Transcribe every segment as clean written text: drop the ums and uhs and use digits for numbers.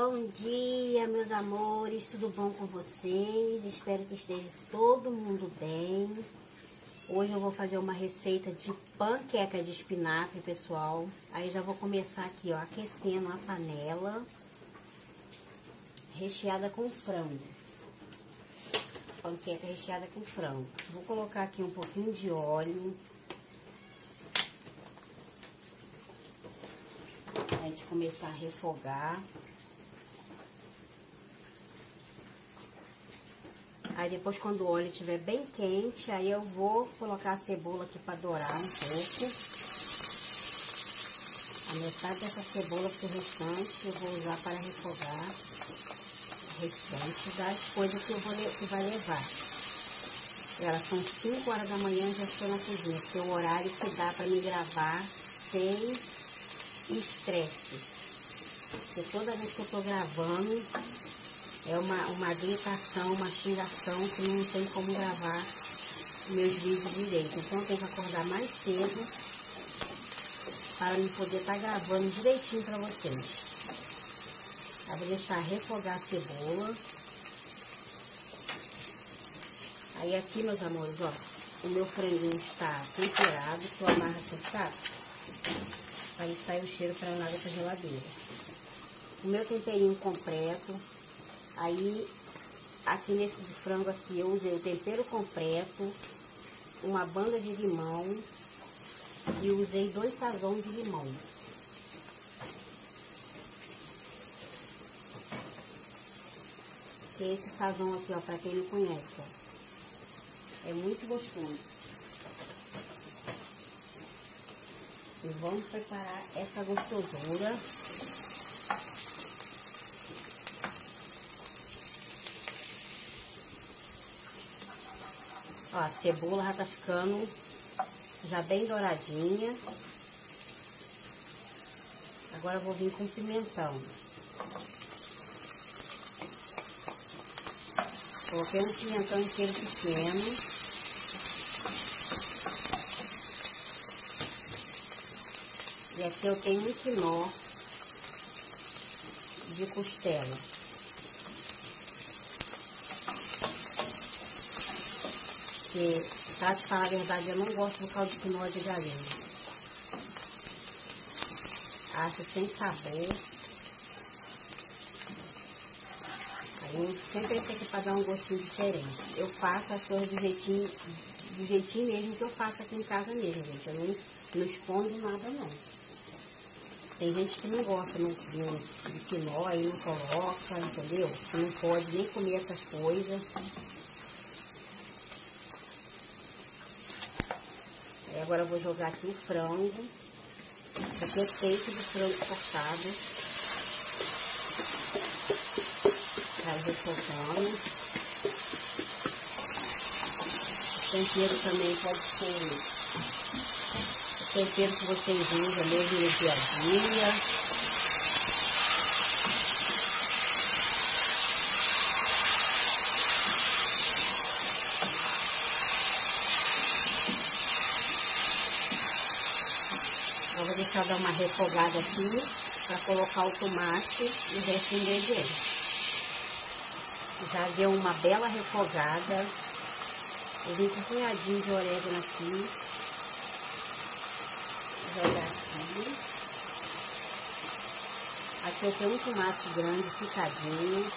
Bom dia, meus amores, tudo bom com vocês? Espero que esteja todo mundo bem. Hoje eu vou fazer uma receita de panqueca de espinafre, pessoal. Aí já vou começar aqui, ó, aquecendo a panela recheada com frango. Panqueca recheada com frango. Vou colocar aqui um pouquinho de óleo. A gente começar a refogar. Aí depois, quando o óleo estiver bem quente, aí eu vou colocar a cebola aqui para dourar um pouco. A metade dessa cebola, porque o restante eu vou usar para refogar o restante das coisas que vai levar. Elas são 5 horas da manhã, já estou na cozinha, porque é o horário que dá para me gravar sem estresse. Porque toda vez que eu tô gravando é uma gritação, uma xingação que não tem como gravar meus vídeos direito. Então eu tenho que acordar mais cedo para me poder estar gravando direitinho para vocês. Eu vou deixar refogar a cebola. Aí aqui, meus amores, ó, o meu franguinho está temperado, que eu amarro assim, sabe? Para sair o cheiro para nada para geladeira. O meu temperinho completo. Aí, aqui nesse frango aqui, eu usei o tempero completo, uma banda de limão e usei 2 sazões de limão. Que é esse sazão aqui, ó, pra quem não conhece, ó. É muito gostoso. E vamos preparar essa gostosura. Ó, a cebola já tá ficando já bem douradinha. Agora eu vou vir com pimentão. Coloquei um pimentão inteiro pequeno. E aqui eu tenho um quinó de costela. Porque, pra te falar a verdade, eu não gosto do caldo de quinó de galinha. Acho sem sabor. Aí eu sempre tem que pra dar um gostinho diferente. Eu faço as coisas do jeitinho mesmo que eu faço aqui em casa mesmo, gente. Eu não escondo nada, não. Tem gente que não gosta de quinó e não coloca, entendeu? Que não pode nem comer essas coisas. Aí agora eu vou jogar aqui o frango. Isso aqui é peito de frango cortado. Vai refogando. O tempero também pode ser o tempero que vocês usam mesmo no dia a dia. Eu vou deixar dar uma refogada aqui para colocar o tomate e o resto do ingrediente. Já deu uma bela refogada. Eu vim com um punhadinho de orégano aqui. Vou jogar aqui. Aqui eu tenho um tomate grande picadinho.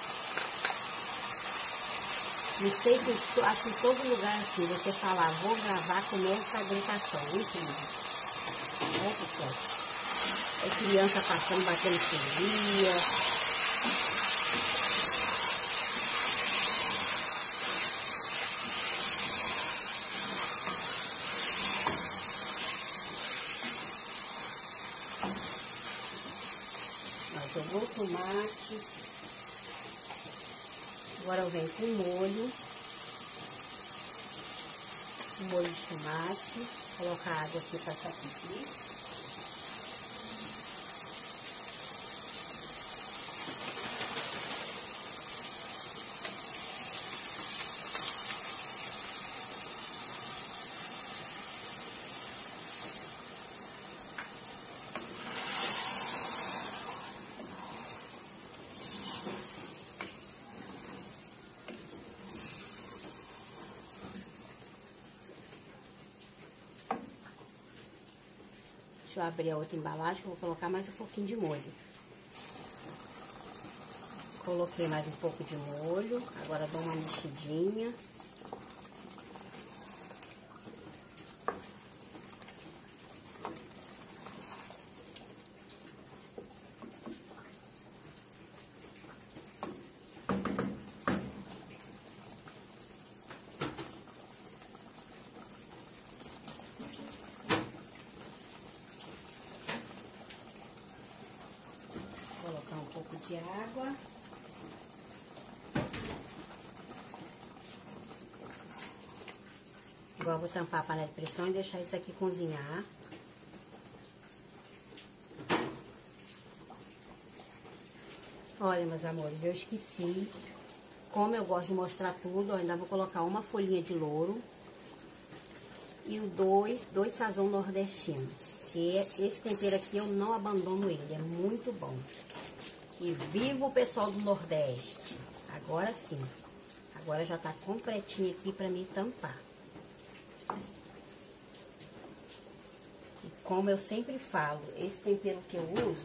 Não sei se acho que em todo lugar assim, você falar, vou gravar, começa a gritação, incrível. É, pessoal? É criança passando, batendo folia. Jogou o tomate. Agora eu venho com o molho. O molho de tomate. Vou colocar água aqui para sacudir. Deixa eu abrir a outra embalagem, que eu vou colocar mais um pouquinho de molho. Coloquei mais um pouco de molho, agora dou uma mexidinha. Vou colocar um pouco de água. Agora vou tampar a panela de pressão e deixar isso aqui cozinhar. Olha, meus amores, eu esqueci. Como eu gosto de mostrar tudo, eu ainda vou colocar uma folhinha de louro e o dois sazão nordestino. Que esse tempero aqui eu não abandono ele, é muito bom. E viva o pessoal do Nordeste! Agora sim, agora já tá completinho aqui pra me tampar. E como eu sempre falo, esse tempero que eu uso,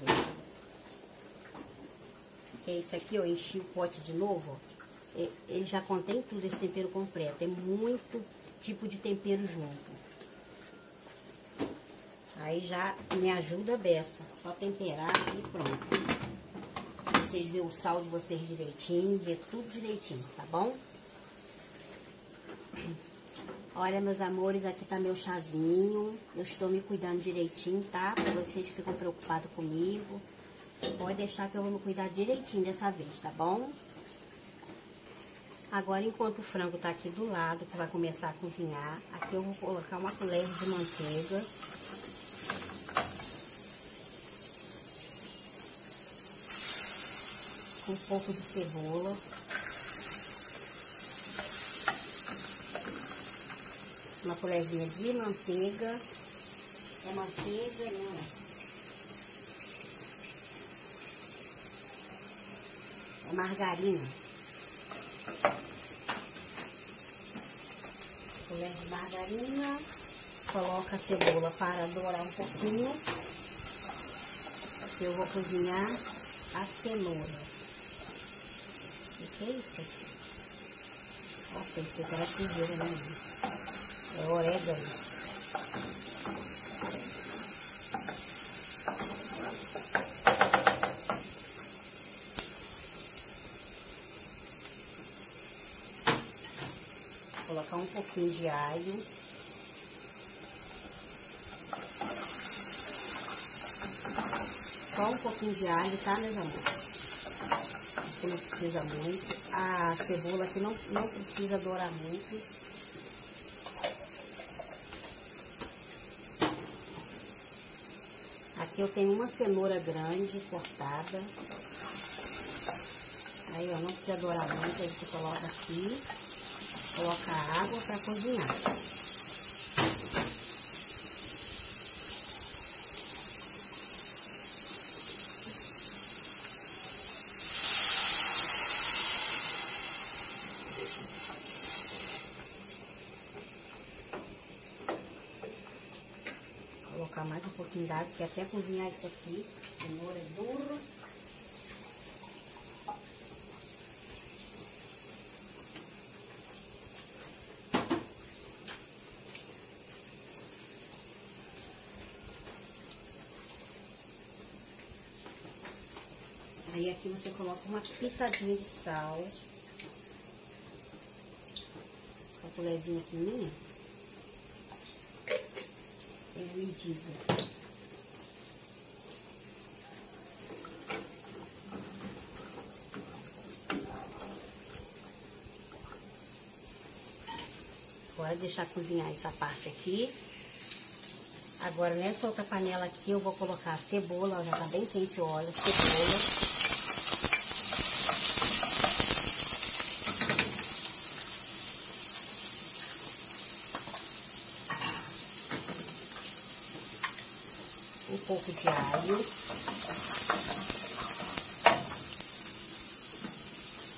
que é esse aqui, eu enchi o pote de novo, ó, ele já contém tudo, esse tempero completo. Tem muito tipo de tempero junto. Aí já me ajuda a beça. Só temperar e pronto. Vocês vêem o sal de vocês direitinho, vê tudo direitinho, tá bom? Olha, meus amores, aqui tá meu chazinho. Eu estou me cuidando direitinho, tá? Pra vocês que ficam preocupados comigo. Pode deixar que eu vou me cuidar direitinho dessa vez, tá bom? Agora, enquanto o frango tá aqui do lado, que vai começar a cozinhar, aqui eu vou colocar uma colher de manteiga. Com um pouco de cebola. Uma colherzinha de manteiga. É manteiga, não é margarina. Colher de margarina. Coloca a cebola para dourar um pouquinho. Eu vou cozinhar a cenoura. O que é isso aqui? Ó, pensei que era frigideira, né? É orégano. Vou colocar um pouquinho de alho. Só um pouquinho de alho, tá, meus amores? Aqui não precisa muito. A cebola aqui não precisa dourar muito. Aqui eu tenho uma cenoura grande cortada. Aí, ó, não precisa dourar muito. Aí você coloca aqui. Coloca a água para cozinhar. Colocar mais um pouquinho d'água, porque até cozinhar isso aqui, cenoura é duro. Aí aqui você coloca uma pitadinha de sal. Uma colherzinha aqui minha. É medida. Agora deixar cozinhar essa parte aqui. Agora nessa outra panela aqui eu vou colocar a cebola, já tá bem quente o óleo, cebola. Um pouco de alho.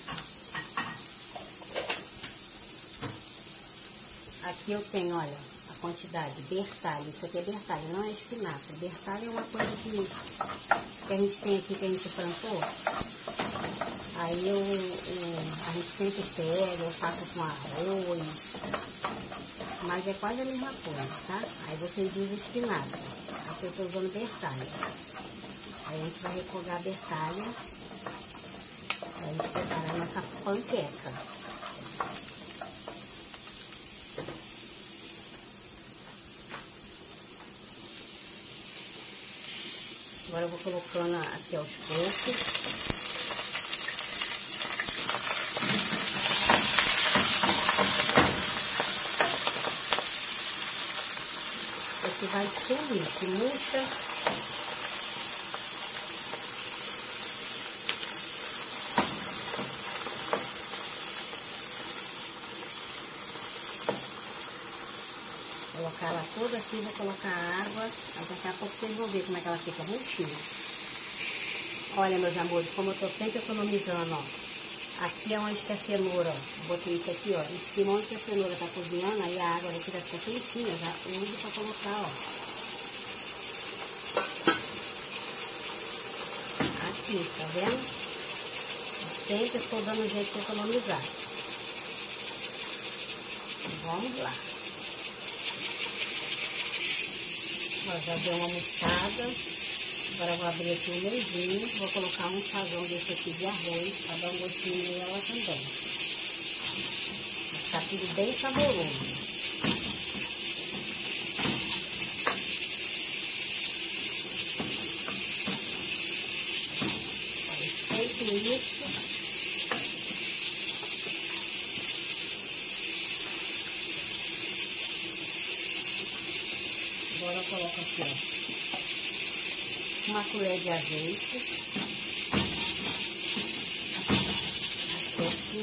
Aqui eu tenho, olha, a quantidade. Bertalha, isso aqui é bertalha, não é espinafre. Bertalha é uma coisa que a gente tem aqui, que a gente plantou. Aí a gente sempre pega, eu faço com arroz, mas é quase a mesma coisa, tá? Aí vocês usam espinafre, aqui eu tô usando bertalha. Aí a gente vai refogar a bertalha pra gente preparar a nossa panqueca. Agora eu vou colocando aqui aos poucos. Esse vai sumir, que murcha. Colocar ela toda aqui, vou colocar água, aí daqui a pouco vocês vão ver como é que ela fica murchinha. Olha, meus amores, como eu tô sempre economizando, ó. Aqui é onde que a cenoura, botei isso aqui, ó, em cima onde que a cenoura tá cozinhando, aí a água daqui já ficou quentinha, já uso pra colocar, ó. Aqui, tá vendo? Eu sempre estou dando um jeito de economizar. Vamos lá. Ó, já deu uma murchada. Agora eu vou abrir aqui o meizinho, vou colocar um sazão desse aqui de arroz, para dar um gostinho nela também. Vai ficar tudo bem saboroso. Feito isso, agora eu coloco aqui, ó, uma colher de azeite, aqui,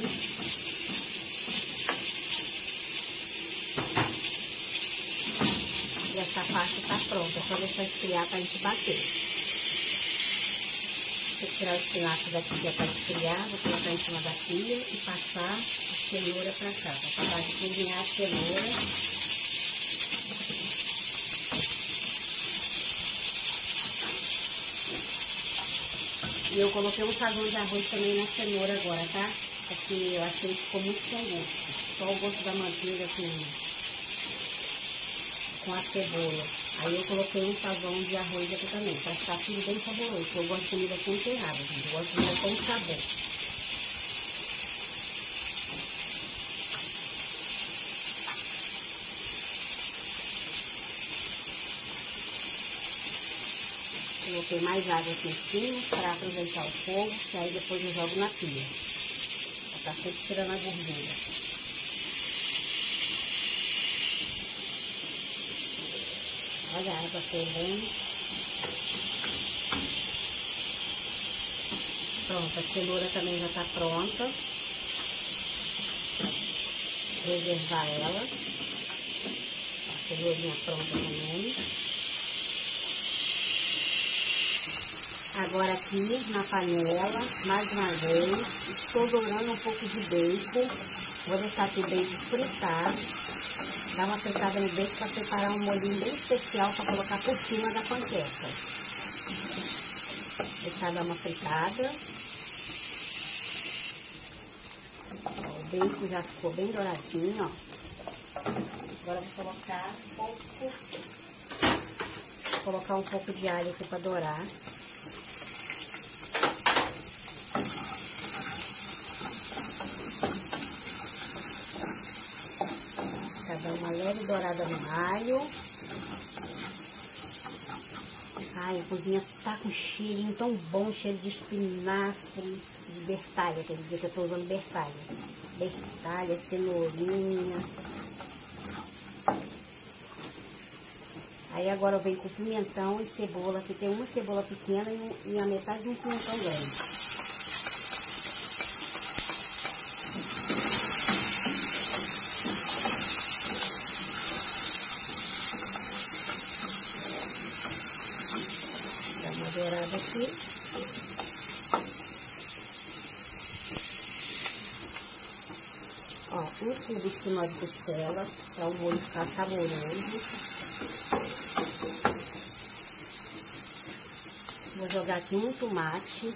e essa parte tá pronta, só deixar esfriar pra gente bater. Vou tirar o espinafre daqui que é para esfriar, vou colocar em cima da pia e passar a cenoura pra cá, pra acabar de cozinhar a cenoura. E eu coloquei um sazão de arroz também na cenoura agora, tá? Porque eu achei que ficou muito sem gosto. Só o gosto da manteiga com a cebola. Aí eu coloquei um sazão de arroz aqui também, pra ficar tudo bem saboroso. Porque eu gosto de comida temperada, gente. Eu gosto de comida com sabor. Coloquei mais água aqui em cima para aproveitar o fogo, que aí depois eu jogo na pia. Tá sempre tirando a gordura. Olha a água fervendo. Pronto, a cenoura também já tá pronta. Reservar ela. A cenourinha pronta também. Agora aqui na panela, mais uma vez, estou dourando um pouco de bacon. Vou deixar aqui o bacon fritar. Dar uma fritada no bacon para preparar um molhinho bem especial para colocar por cima da panqueca. Deixar dar uma fritada. Ó, o bacon já ficou bem douradinho, ó. Agora eu vou colocar um pouco de alho aqui para dourar. Dar uma leve dourada no alho. Ai, a cozinha tá com cheirinho tão bom, cheiro de espinafre, de bertalha, quer dizer que eu tô usando bertalha. Bertalha, cenourinha. Aí agora eu venho com pimentão e cebola, que tem uma cebola pequena e a metade de um pimentão grande. Dourada aqui. Ó, o pouquinho de espinó de costela, para o molho ficar saboroso. Vou jogar aqui um tomate.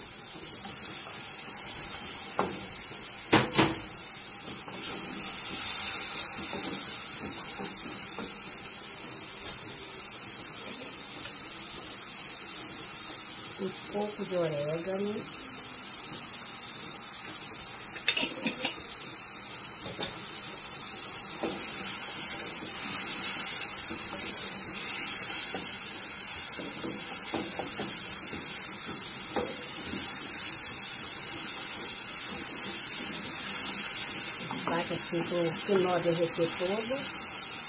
Um pouco de orégano. Bate assim para o quinó derreter todo.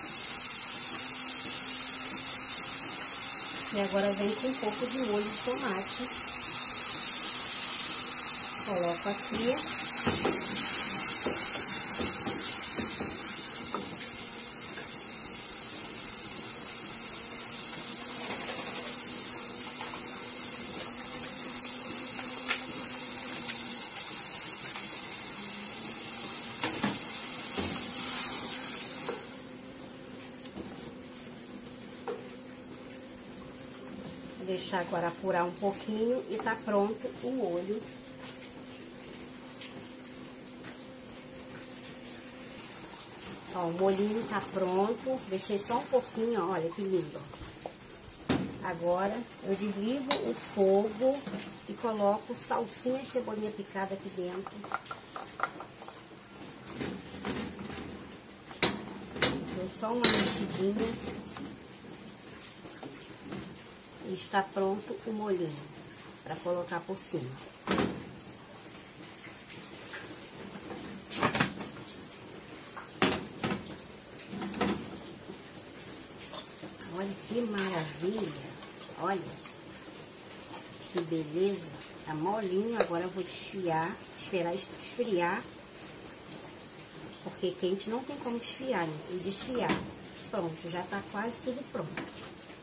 E agora vem com um pouco de molho de tomate. Coloco aqui. Vou deixar agora apurar um pouquinho e tá pronto o molho. Ó, o molhinho tá pronto. Deixei só um pouquinho, ó, olha que lindo. Agora eu desligo o fogo e coloco salsinha e cebolinha picada aqui dentro. Dou só uma mexidinha. E está pronto o molhinho para colocar por cima. Olha que maravilha! Olha que beleza! Tá molinho. Agora eu vou desfiar, esperar esfriar, porque quente não tem como desfiar, né? E desfiar. Pronto, já tá quase tudo pronto.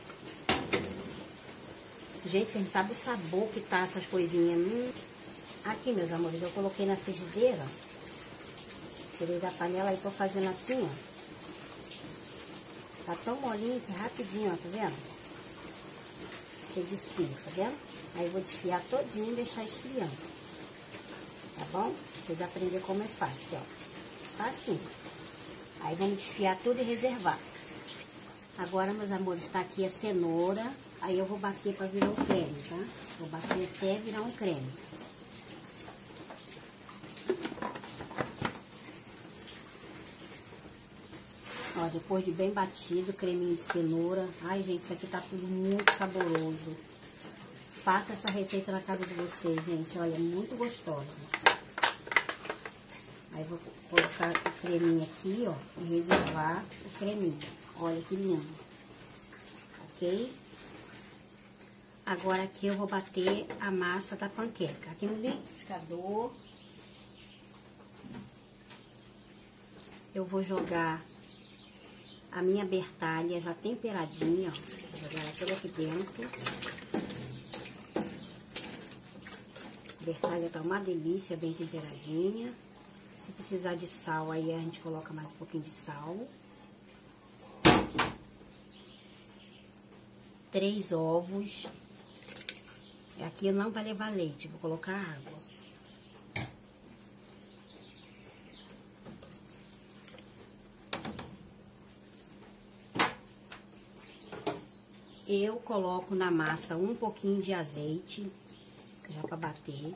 Gente, vocês não sabem o sabor que tá essas coisinhas. Aqui, meus amores, eu coloquei na frigideira. Tirei da panela e tô fazendo assim, ó. Tá tão molinho que rapidinho, ó, tá vendo? Você desfia, tá vendo? Aí eu vou desfiar todinho e deixar esfriando. Tá bom? Vocês aprenderem como é fácil, ó. Assim. Aí vamos desfiar tudo e reservar. Agora, meus amores, tá aqui a cenoura. Aí eu vou bater para virar um creme, tá? Vou bater até virar um creme. Ó, depois de bem batido, creminho de cenoura. Ai, gente, isso aqui tá tudo muito saboroso. Faça essa receita na casa de vocês, gente. Olha, é muito gostosa. Aí vou colocar o creminho aqui, ó, e reservar o creminho. Olha que lindo. Ok? Agora aqui eu vou bater a massa da panqueca. Aqui no liquidificador, eu vou jogar a minha bertalha já temperadinha, ó. Vou jogar ela toda aqui dentro. A bertalha tá uma delícia, bem temperadinha. Se precisar de sal, aí a gente coloca mais um pouquinho de sal. 3 ovos. Aqui não vai levar leite, vou colocar água. Eu coloco na massa um pouquinho de azeite, já para bater.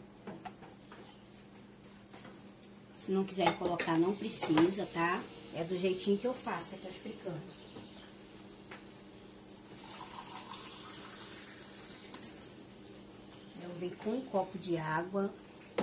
Se não quiser colocar, não precisa, tá? É do jeitinho que eu faço, que eu tô explicando. Eu venho com um copo de água.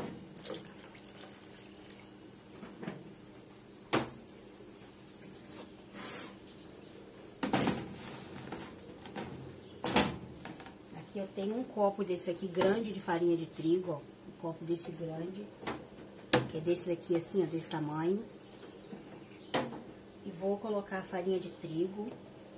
Aqui eu tenho um copo desse aqui grande de farinha de trigo, ó. Um copo desse grande. Que é desse daqui assim, ó, desse tamanho. E vou colocar a farinha de trigo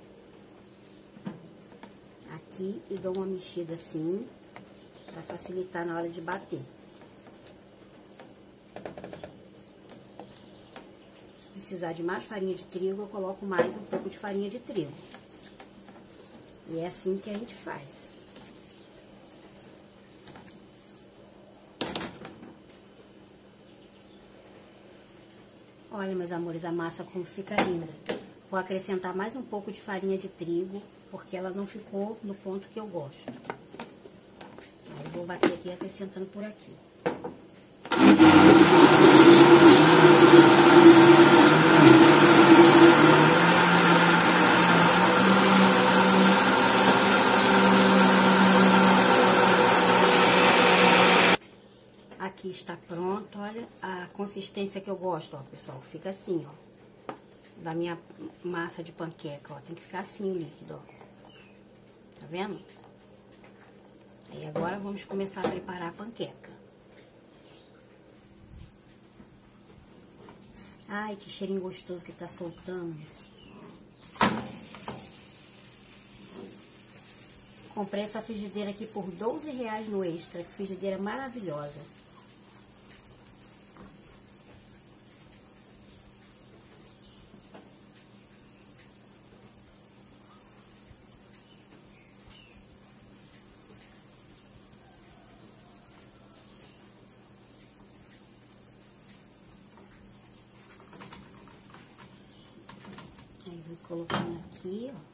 aqui e dou uma mexida assim, para facilitar na hora de bater. Se precisar de mais farinha de trigo, eu coloco mais um pouco de farinha de trigo. E é assim que a gente faz. Olha, meus amores, a massa como fica linda. Vou acrescentar mais um pouco de farinha de trigo, porque ela não ficou no ponto que eu gosto. Aí eu vou bater aqui, acrescentando por aqui. Aqui está pronto, olha a consistência que eu gosto, ó, pessoal. Fica assim, ó, da minha massa de panqueca, ó. Tem que ficar assim o líquido, ó. Tá vendo? Aí agora vamos começar a preparar a panqueca. Ai, que cheirinho gostoso que tá soltando. Comprei essa frigideira aqui por R$12 no Extra, que frigideira maravilhosa. Aí vou colocando aqui, ó.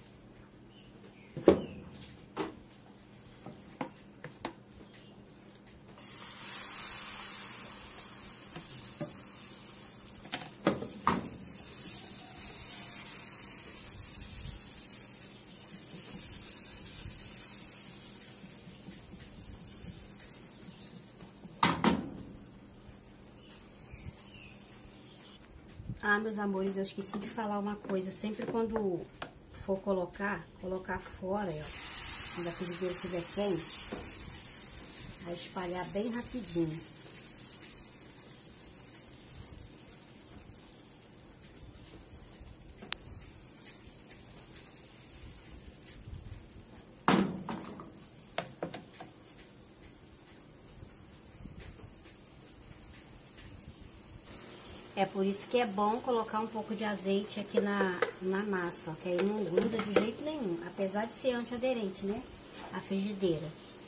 Ah, meus amores, eu esqueci de falar uma coisa. Sempre quando for colocar fora, ó. Quando a frigideira estiver quente, vai espalhar bem rapidinho. É por isso que é bom colocar um pouco de azeite aqui na massa, ó, que aí não gruda de jeito nenhum, apesar de ser antiaderente, né? A frigideira.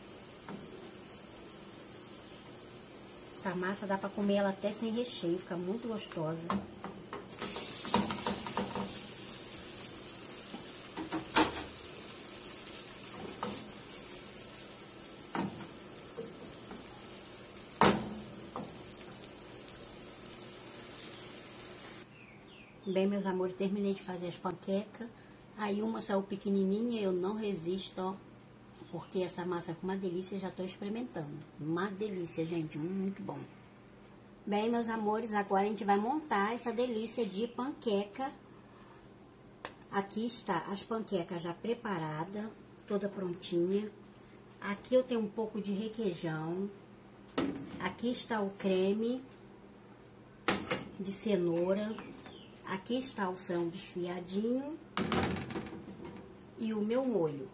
Essa massa dá pra comer ela até sem recheio, fica muito gostosa. Bem, meus amores, terminei de fazer as panquecas. Aí uma saiu pequenininha, eu não resisto, ó. Porque essa massa é uma delícia, já tô experimentando. Uma delícia, gente, muito bom. Bem, meus amores, agora a gente vai montar essa delícia de panqueca. Aqui está as panquecas já preparadas, toda prontinha. Aqui eu tenho um pouco de requeijão. Aqui está o creme de cenoura. Aqui está o frango desfiadinho e o meu molho.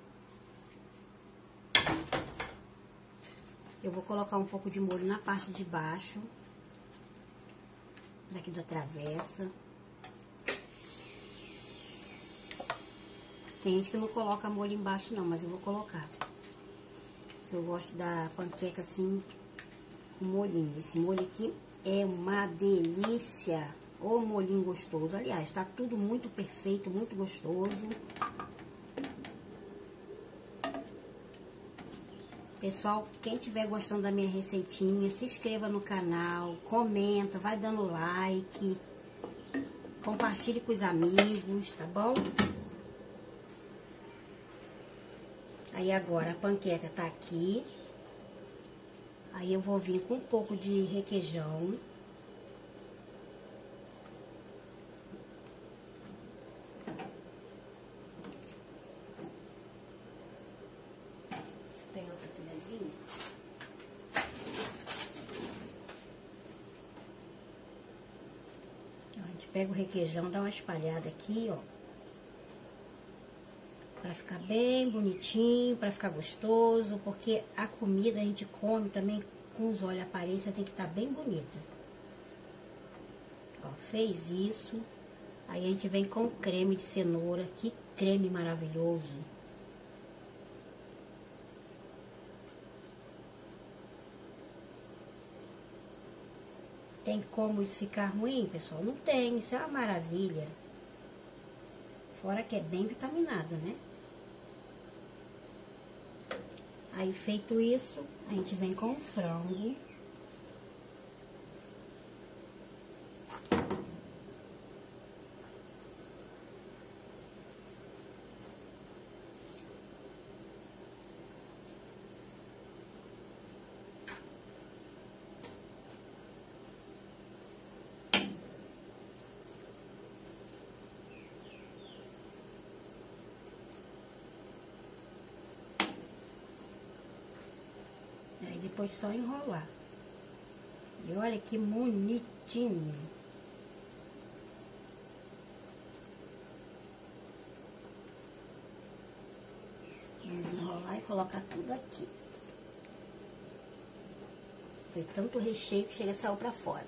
Eu vou colocar um pouco de molho na parte de baixo, daqui da travessa. Tem gente que não coloca molho embaixo não, mas eu vou colocar. Eu gosto da panqueca assim, com molhinho. Esse molho aqui é uma delícia. Ô, molhinho gostoso. Aliás, tá tudo muito perfeito, muito gostoso. Pessoal, quem estiver gostando da minha receitinha, se inscreva no canal, comenta, vai dando like, compartilhe com os amigos, tá bom? Aí agora a panqueca tá aqui. Aí eu vou vir com um pouco de requeijão. Pega o requeijão, dá uma espalhada aqui, ó. Pra ficar bem bonitinho, pra ficar gostoso. Porque a comida a gente come também com os olhos, a aparência tem que estar bem bonita. Ó, fez isso. Aí a gente vem com o creme de cenoura. Que creme maravilhoso. Tem como isso ficar ruim, pessoal? Não tem, isso é uma maravilha. Fora que é bem vitaminado, né? Aí, feito isso, a gente vem com o frango. Aí depois só enrolar. E olha que bonitinho. Vamos enrolar e colocar tudo aqui. Foi tanto recheio que chega e saiu pra fora.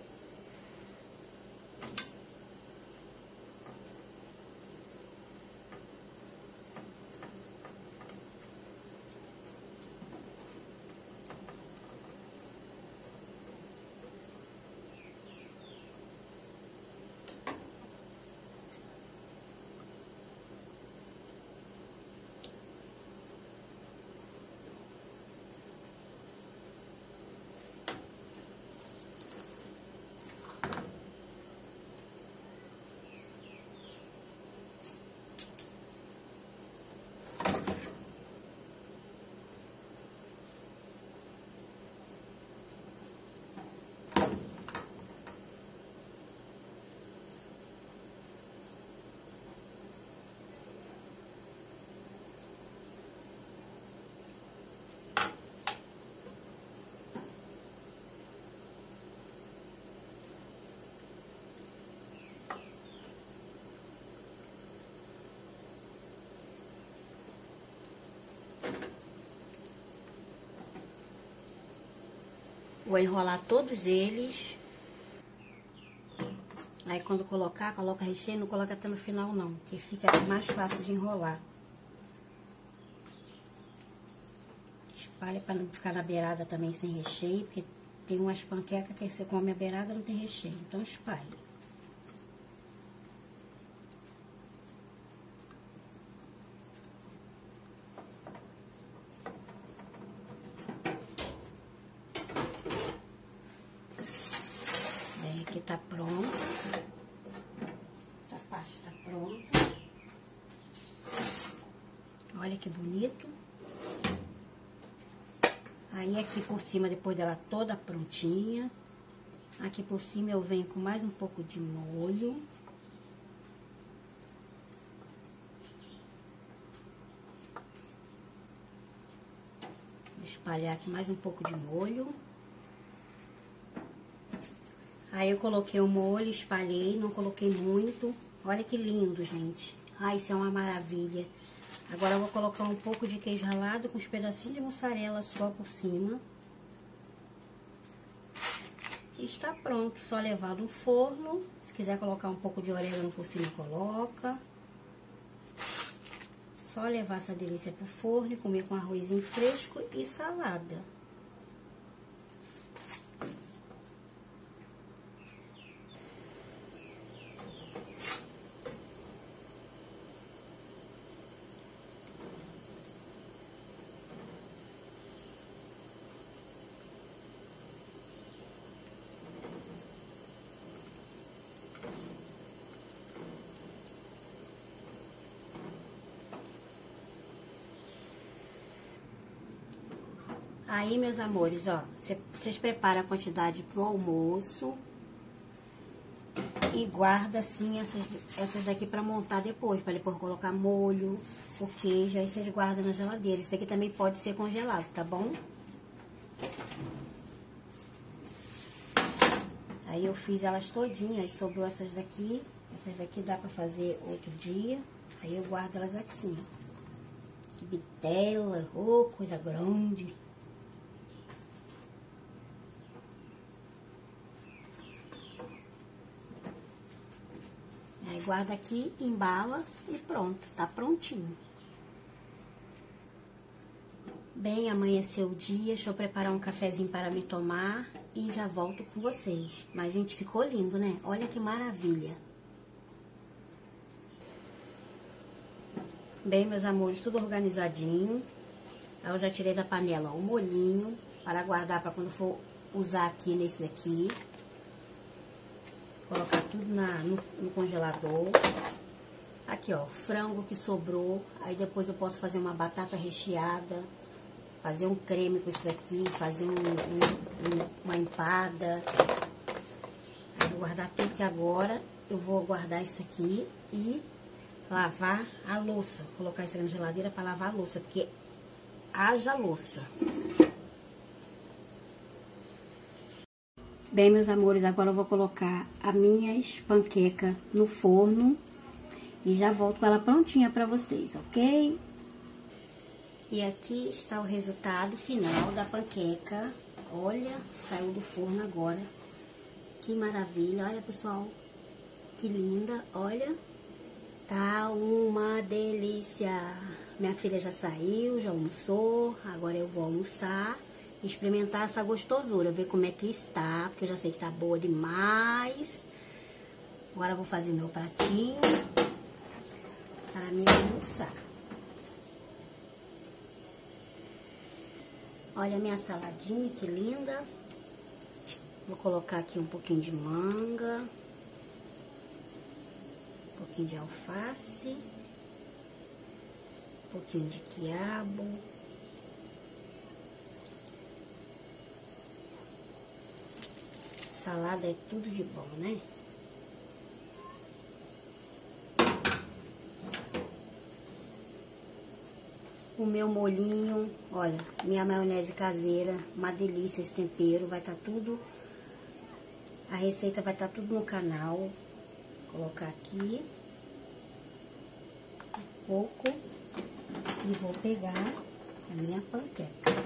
Vou enrolar todos eles. Aí quando colocar, coloca recheio, não coloca até no final não, que fica mais fácil de enrolar. Espalha para não ficar na beirada também sem recheio, porque tem umas panquecas que você come a beirada não tem recheio, então espalha. Aí aqui tá pronto. Essa parte tá pronta. Olha que bonito. Aí aqui por cima, depois dela toda prontinha, aqui por cima eu venho com mais um pouco de molho. Vou espalhar aqui mais um pouco de molho. Aí eu coloquei o molho, espalhei, não coloquei muito. Olha que lindo, gente. Ai, isso é uma maravilha. Agora eu vou colocar um pouco de queijo ralado com uns pedacinhos de mussarela só por cima. E está pronto, só levar no forno. Se quiser colocar um pouco de orégano por cima, coloca. Só levar essa delícia pro forno e comer com arrozinho fresco e salada. Aí, meus amores, ó, vocês preparam a quantidade pro almoço e guarda, assim, essas daqui pra montar depois, pra depois colocar molho, o queijo, aí vocês guardam na geladeira. Isso daqui também pode ser congelado, tá bom? Aí eu fiz elas todinhas, sobrou essas daqui dá pra fazer outro dia, aí eu guardo elas assim, ó. Que bitela, ô, coisa grande. guarda aqui, embala e pronto, tá prontinho. Bem, amanheceu o dia, deixa eu preparar um cafezinho para me tomar e já volto com vocês. Mas, gente, ficou lindo, né? Olha que maravilha. Bem, meus amores, tudo organizadinho. Eu já tirei da panela o molhinho para guardar para quando for usar aqui nesse daqui. Colocar tudo no congelador. Aqui, ó, frango que sobrou. Aí depois eu posso fazer uma batata recheada. Fazer um creme com isso daqui, fazer uma empada. Eu vou guardar tudo que agora eu vou guardar isso aqui e lavar a louça. Colocar isso na geladeira para lavar a louça, porque haja louça. Bem, meus amores, agora eu vou colocar as minhas panquecas no forno e já volto com ela prontinha para vocês, ok? E aqui está o resultado final da panqueca. Olha, saiu do forno agora. Que maravilha. Olha, pessoal. Que linda. Olha. Tá uma delícia. Minha filha já saiu, já almoçou. Agora eu vou almoçar e experimentar essa gostosura. Ver como é que está. Porque eu já sei que tá boa demais. Agora eu vou fazer meu pratinho para mim almoçar. Olha a minha saladinha, que linda. Vou colocar aqui um pouquinho de manga. Um pouquinho de alface. Um pouquinho de quiabo. Salada é tudo de bom, né? O meu molhinho, olha, minha maionese caseira, uma delícia esse tempero, vai estar tudo, a receita vai estar tudo no canal. Vou colocar aqui um pouco e vou pegar a minha panqueca.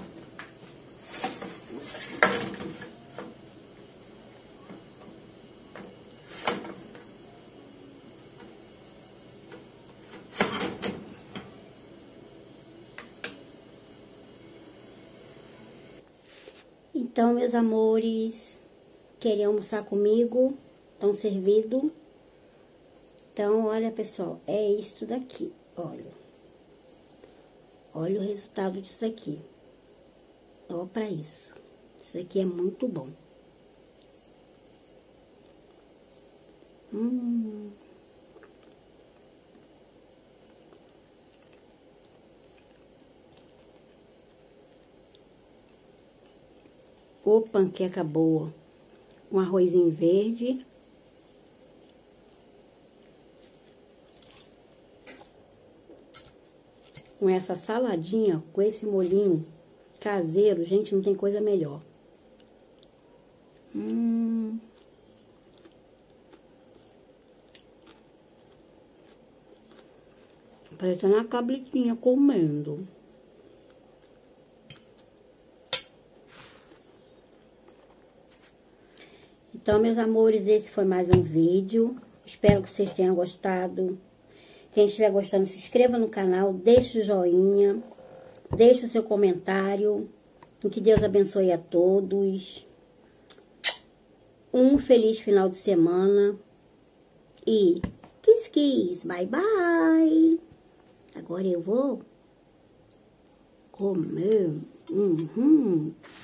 Então, meus amores, querem almoçar comigo? Estão servidos? Então, olha, pessoal, é isso daqui, olha. Olha o resultado disso daqui. Ó pra isso. Isso daqui é muito bom. Ô, panqueca boa. Um arrozinho verde. Com essa saladinha, com esse molhinho caseiro, gente, não tem coisa melhor. Parecendo uma cabritinha comendo. Então, meus amores, esse foi mais um vídeo. Espero que vocês tenham gostado. Quem estiver gostando, se inscreva no canal, deixe o joinha, deixe o seu comentário. E que Deus abençoe a todos. Um feliz final de semana. E kiss, kiss, bye, bye. Agora eu vou comer.